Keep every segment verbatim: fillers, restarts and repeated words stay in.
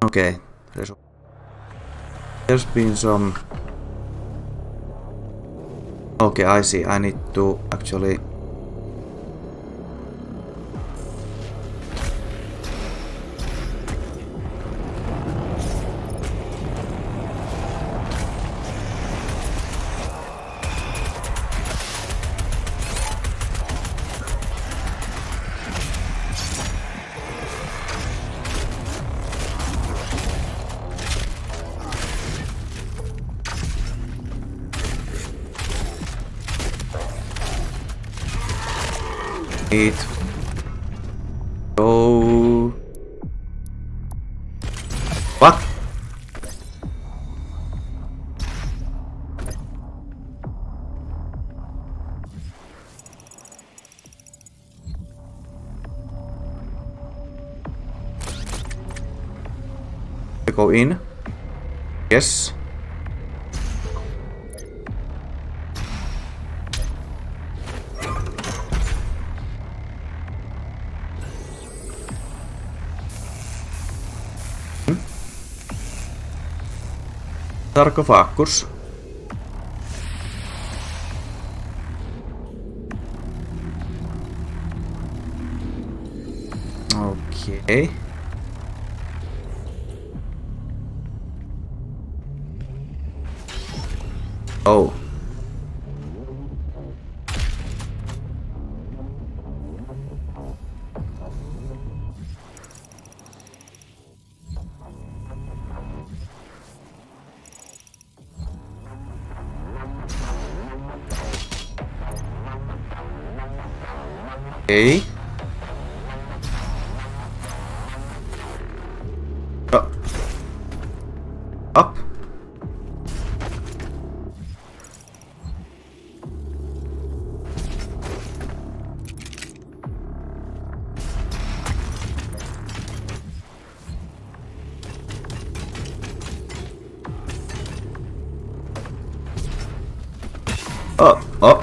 Okay, there's, there's been some... Okay, I see. I need to actually... Eat. Go. What? I go in. Yes. Sarcophagus. Okay. Oh. Okay. Up. Up. Up. Up.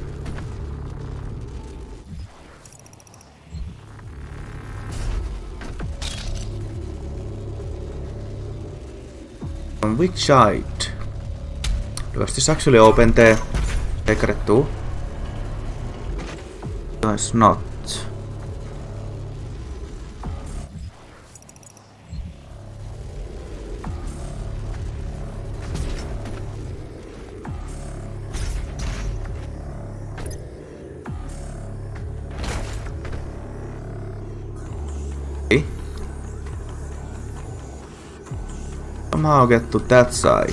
On which side? Does this actually open the secret too? No, it's not. Okay. Somehow get to that side.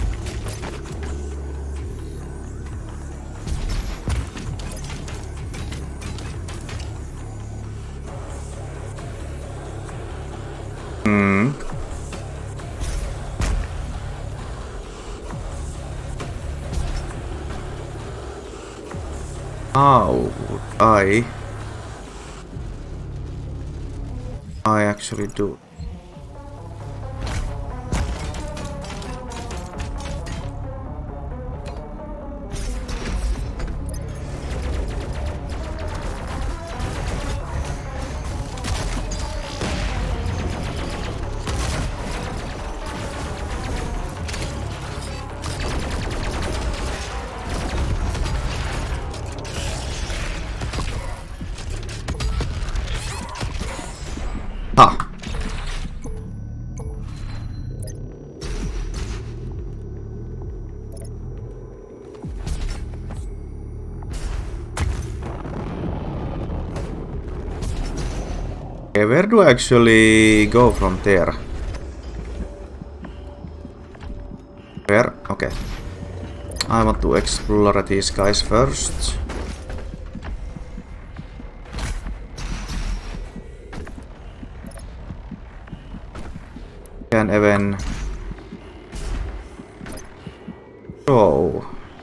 Hmm. How would I? I actually do. Ha! Okay, where do I actually go from there? Where? Okay. I want to explore these guys first. Can even go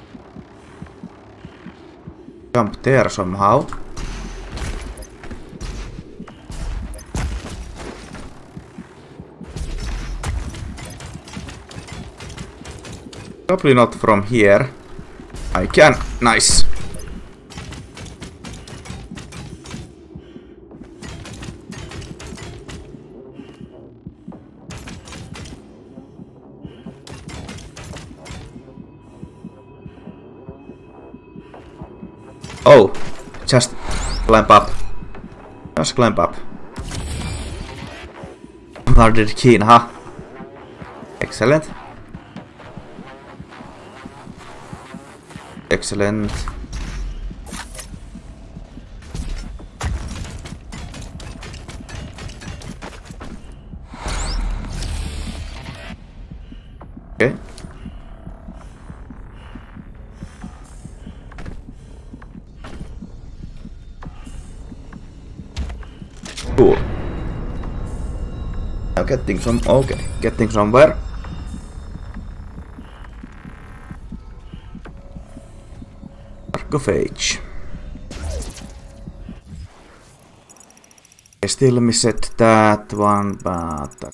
jump there somehow. Probably not from here. I can. Nice. Oh, just climb up. Just climb up. Guarded key, huh? Excellent. Excellent. Okay. Cool. Now getting some. Okay, getting somewhere. Sarcophage. I still missed that one, but.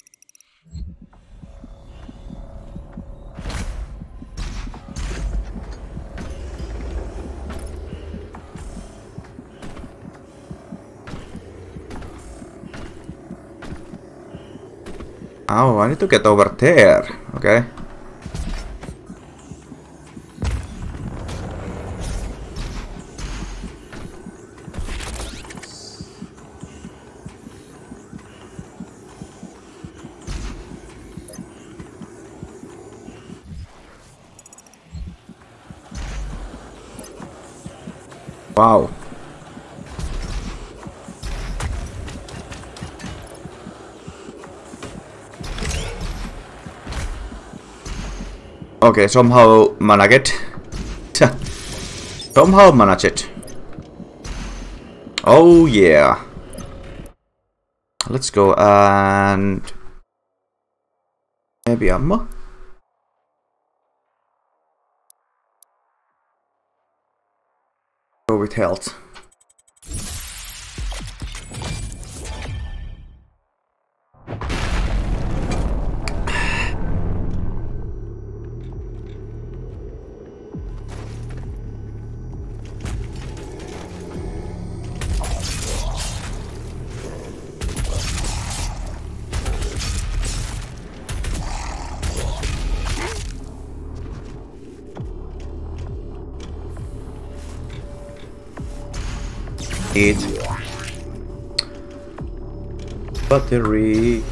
Oh, I need to get over there. Okay. Wow. Okay, somehow managed. Somehow managed. Oh yeah. Let's go and maybe ammo. Go with health. Eat. Battery.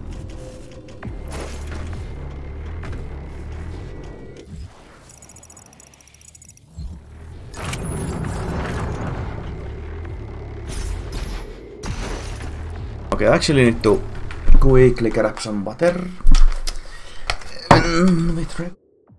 Okay, I actually need to quickly grab some butter. And wait, right.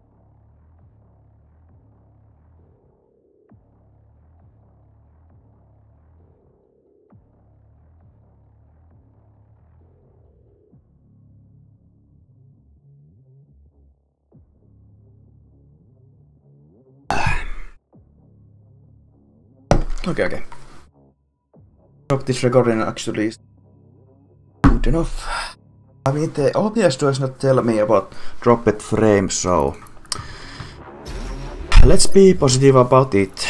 Okay, okay. Hope this recording actually is good enough. I mean, the O B S does not tell me about dropped frames, so let's be positive about it.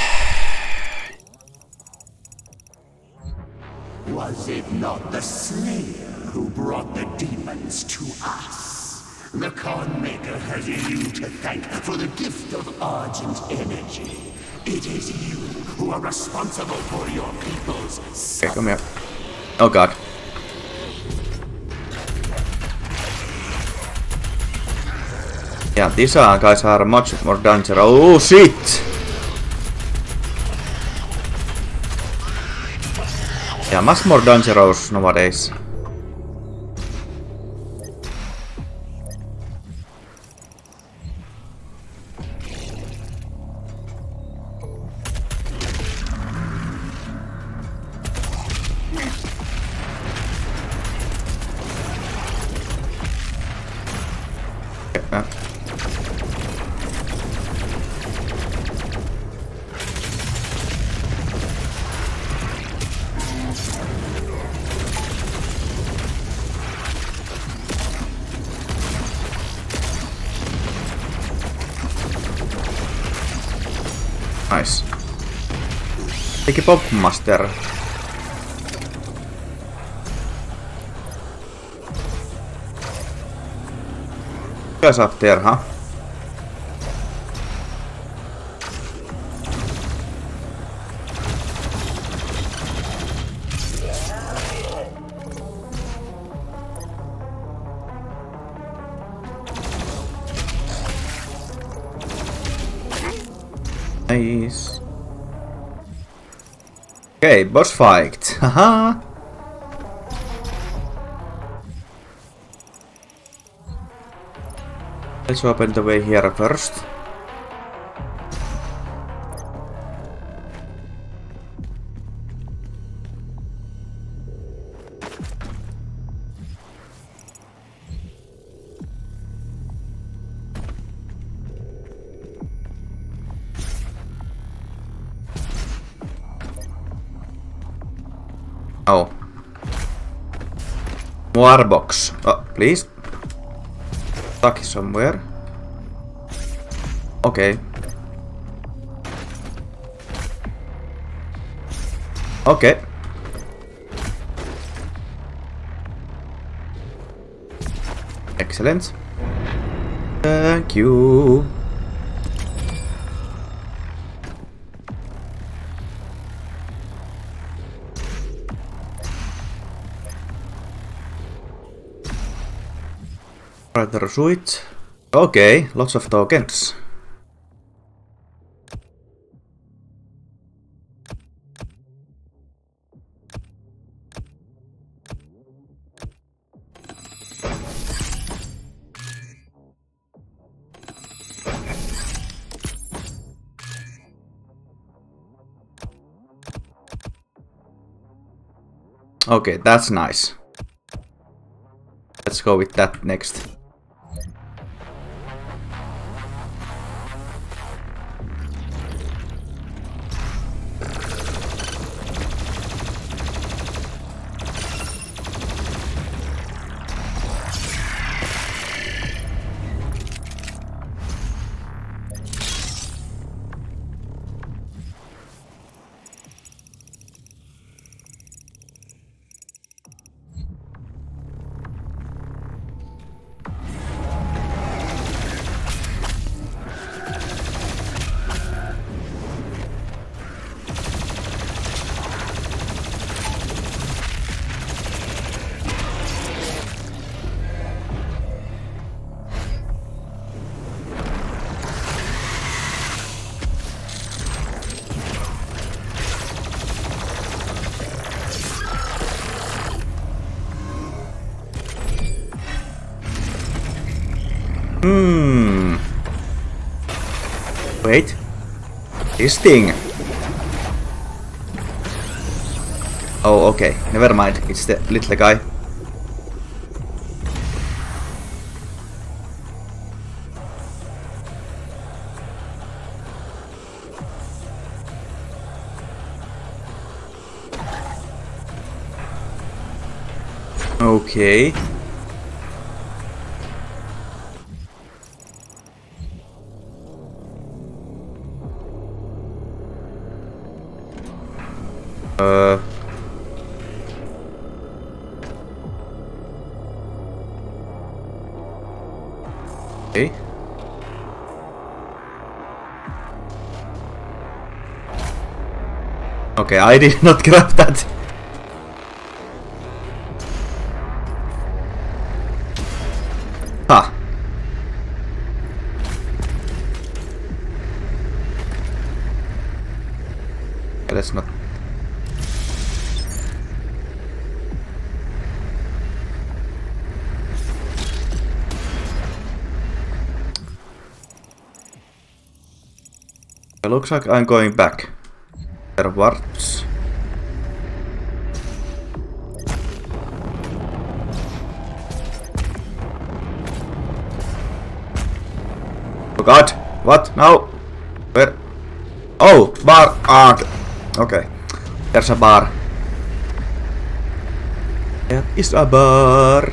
Was it not the Slayer who brought the demons to us? The Conmaker has you to thank for the gift of Argent energy. It is you who are responsible for your people's suffering. Okay, come here. Oh god. Yeah, these are, guys are much more dangerous. Oh shit! Yeah, much more dangerous nowadays. Nice. Take a Pop Master. You guys up there, huh? Nice. Okay, boss fight. Haha. Let's open the way here first. Oh. More box. Oh, please. Stuck somewhere. Okay. Okay. Excellent. Thank you. Rather sweet. Okay, lots of tokens. Okay, that's nice. Let's go with that next. Hmm. Wait. This thing. Oh, okay. Never mind. It's the little guy. Okay. Uh. Okay. Okay, I did not grab that. Ha. Okay, let's not. It looks like I'm going back. There are warts. Oh god! What? No! Where? Oh! Bar! Ah! Okay. There's a bar. There is a bar.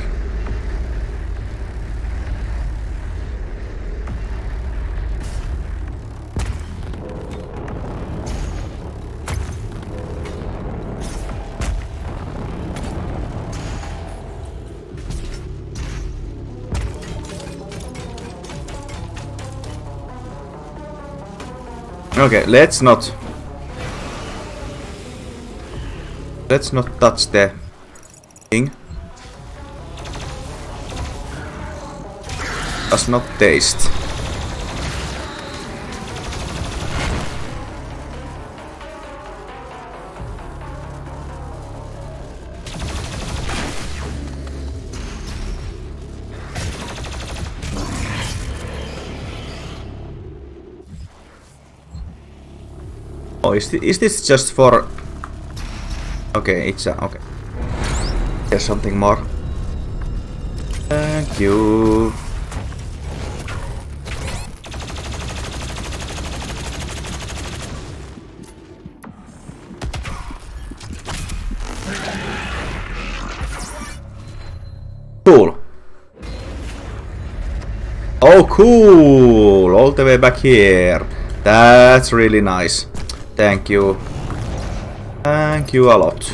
Okay, let's not. Let's not touch the thing. Does not taste. Oh, is, th is this just for... Okay, it's uh, okay. There's something more. Thank you. Cool. Oh, cool! All the way back here. That's really nice. Thank you. Thank you a lot.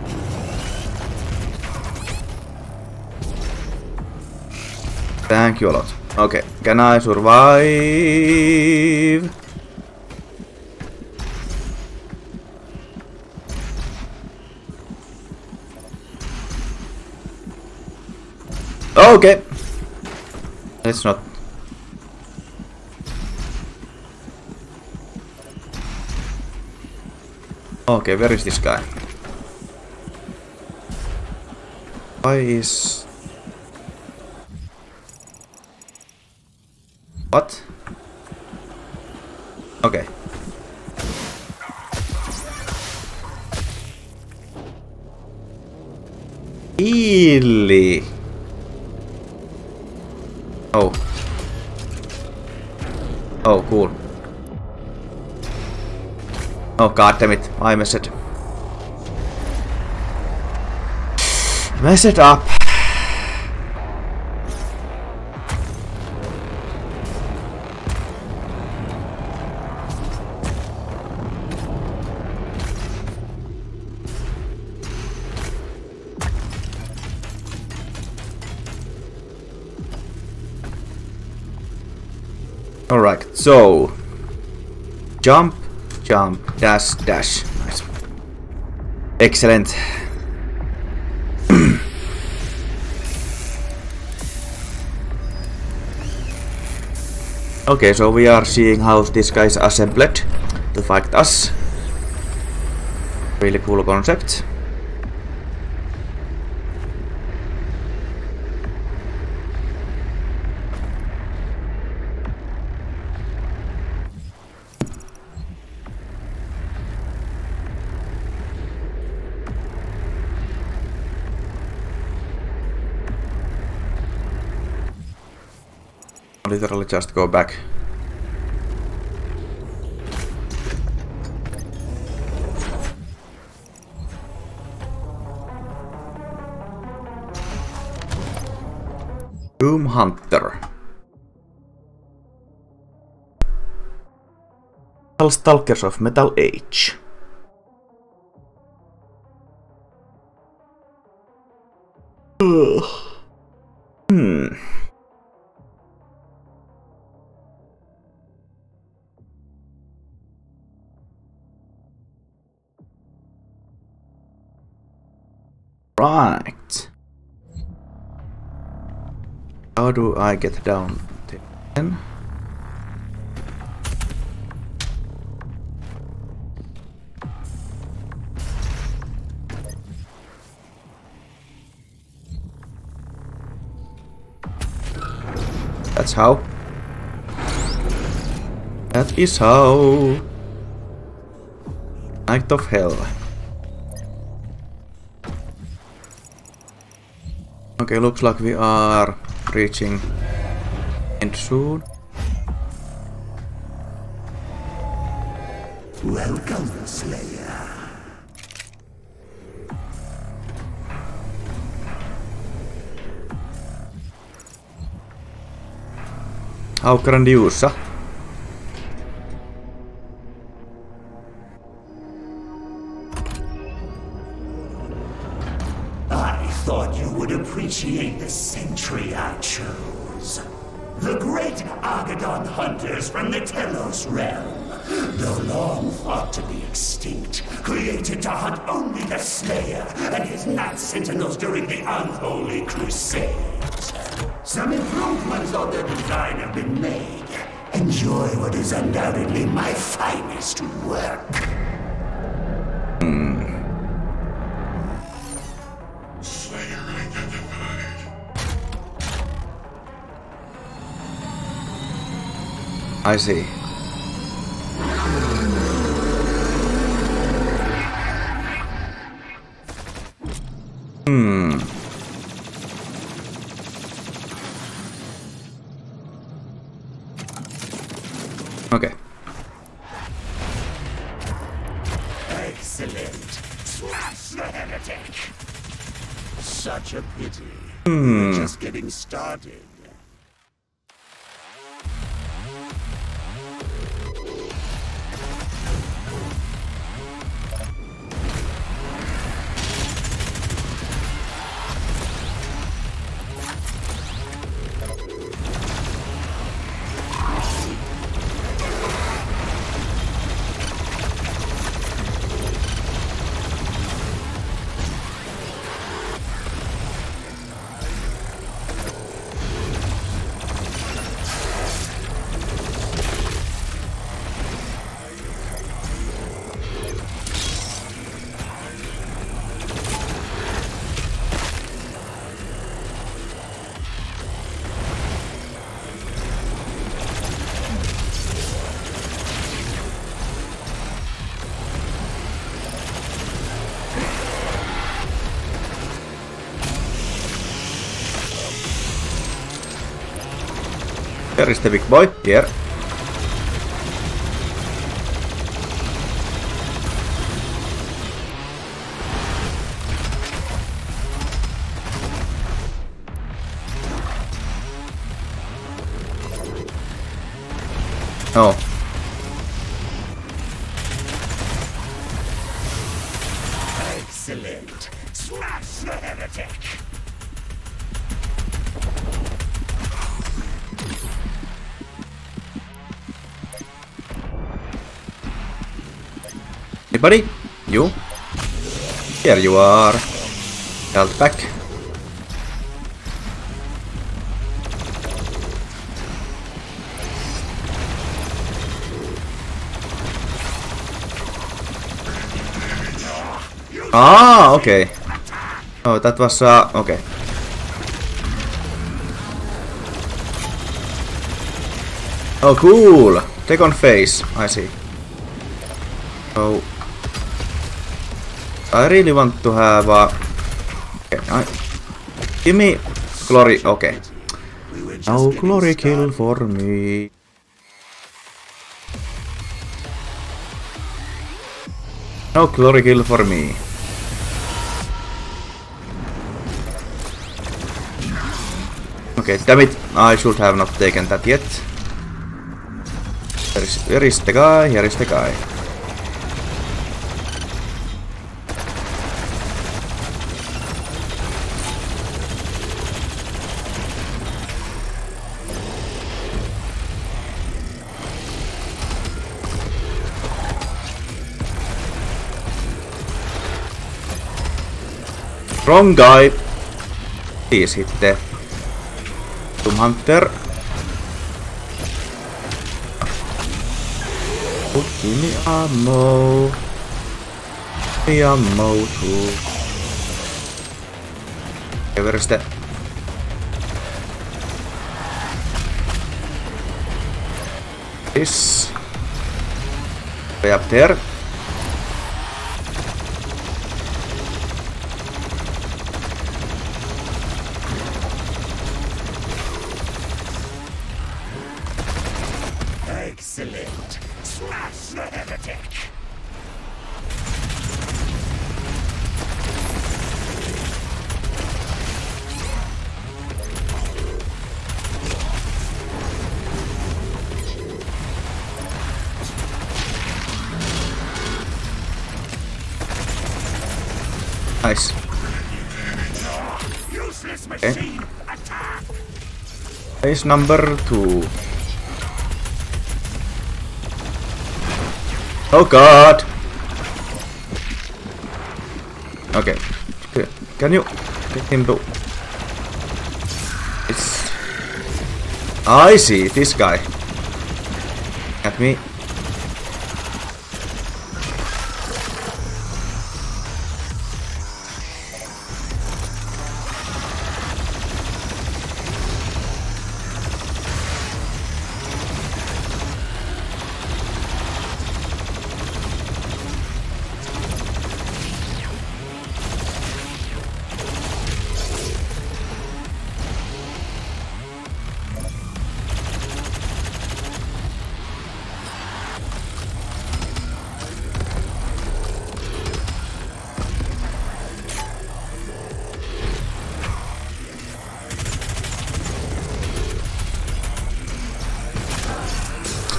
Thank you a lot. Okay, can I survive? Okay. Let's not. Okay, where is this guy? Why is... What? Okay. Really? Oh. Oh, cool. Oh, god damn it. I messed it. Mess it up. Alright, so jump, jump, dash, dash. Nice. Excellent. Okay, so we are seeing how this guy is assembled to fight us. Really cool concept. Literally just go back. Doom Hunter. Stalkers of Metal Age. Ugh. Hmm. Right. How do I get down to ten? That's how. That is how. Night of Hell. Okay, looks like we are reaching end soon. Welcome, Slayer. How grandiosa. Appreciate the century I chose. The great Argadon hunters from the Telos realm, though long thought to be extinct, created to hunt only the Slayer and his Night Sentinels during the Unholy Crusades. Some improvements on their design have been made. Enjoy what is undoubtedly my finest work. Hmm. I see. Hmm. Okay. Excellent. Smash the heretic. Such a pity. Hmm. We're just getting started. Here is the big boy. Here. Oh. Excellent. Smash the heretic. Anybody? You? Here you are. Health back. Ah, okay. Oh, that was uh, okay. Oh, cool. Second phase. I see. So I really want to have a. Okay, I, give me glory. Okay. No glory kill for me. No glory kill for me. Okay, damn it. I should have not taken that yet. Where is, where is the guy? Here is the guy. Wrong guy. Please hit the Doom Hunter. Oh, give me ammo. Give me ammo too. Okay, where is the... This. Way up there. Excellent. Smash the heretic. Nice. Useless Okay. machine. Attack. Phase number two. Oh god! Okay. Can you get him to... It's... I see, this guy. At me.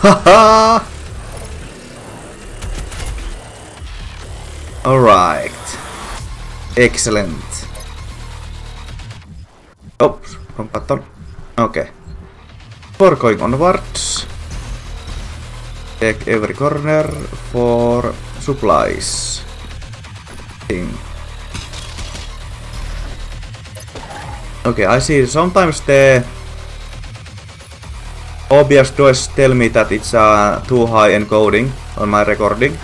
Haha! Alright. Excellent. Oops, wrong button. Okay. For going onwards, check every corner for supplies. Thing. Okay, I see. Sometimes the O B S does tell me that it's uh, too high encoding on my recording.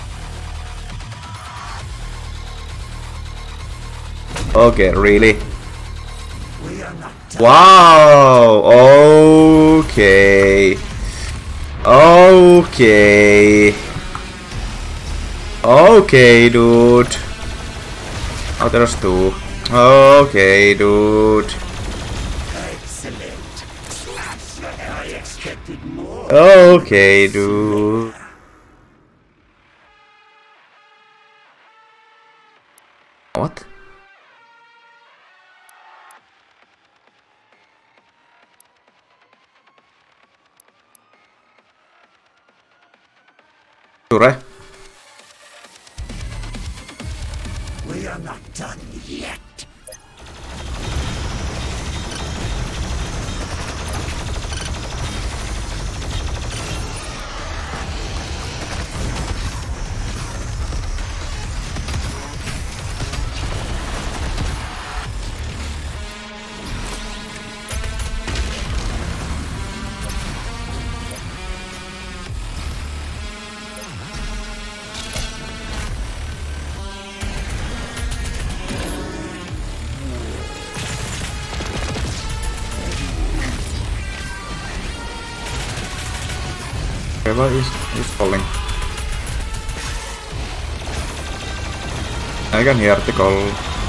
Okay, really? Wow! Okay. Okay. Okay, dude. Oh, there's two. Okay, dude. Excellent. I expected more. Okay, dude. What? Sure. We are not done yet. Whatever is is falling. I can hear the call.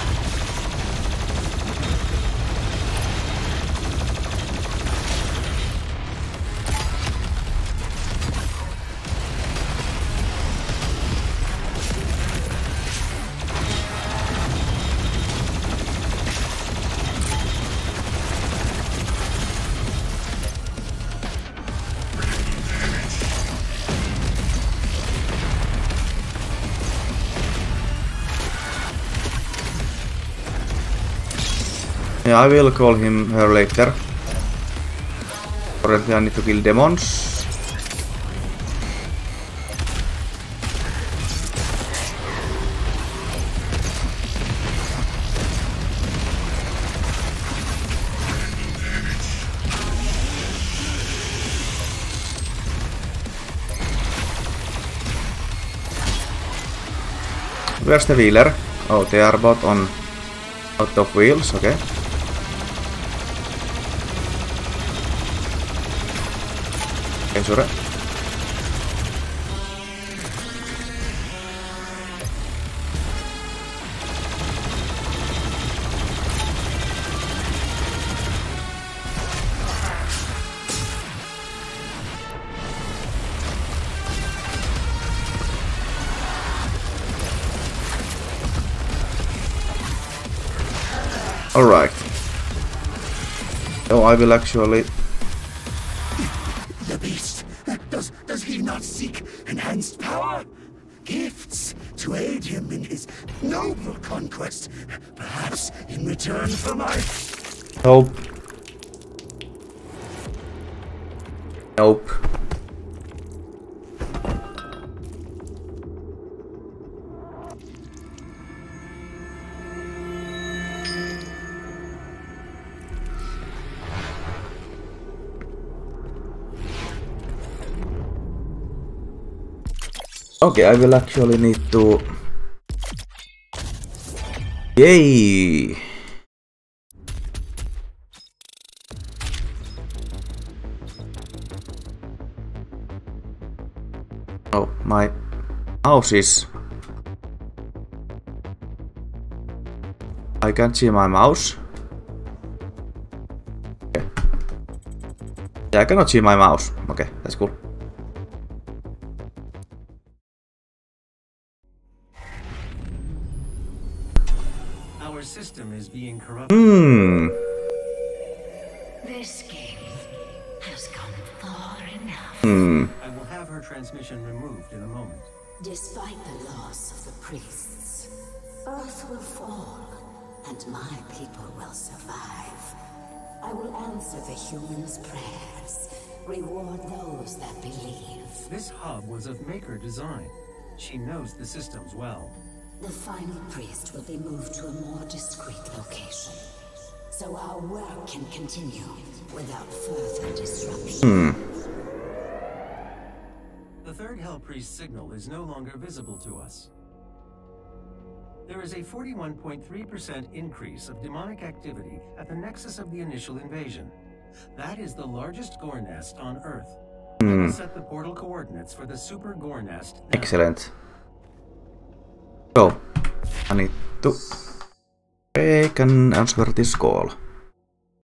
Yeah, I will call him her later. Currently I need to kill demons. Where's the wheeler? Oh, they are both on out of wheels, okay. Okay, sure. Alright. So I will actually... The beast! Does, does he not seek enhanced power? Gifts to aid him in his noble conquest? Perhaps in return for my... Nope. Nope. Okay, I will actually need to... Yay! Oh, my mouse is... I can't see my mouse. Okay. Yeah, I cannot see my mouse. Okay, that's cool. Our system is being corrupted. Hmm. This game has gone far enough. Hmm. have her transmission removed in a moment. Despite the loss of the priests, Earth will fall, and my people will survive. I will answer the humans' prayers, reward those that believe. This hub was of Maker design. She knows the systems well. The final priest will be moved to a more discreet location, so our work can continue without further disruption. Hmm. The third Hell Priest signal is no longer visible to us. There is a forty-one point three percent increase of demonic activity at the nexus of the initial invasion. That is the largest gore nest on Earth. Hmm. I will set the portal coordinates for the super gore nest now. Excellent. So, I need to break an answer this call.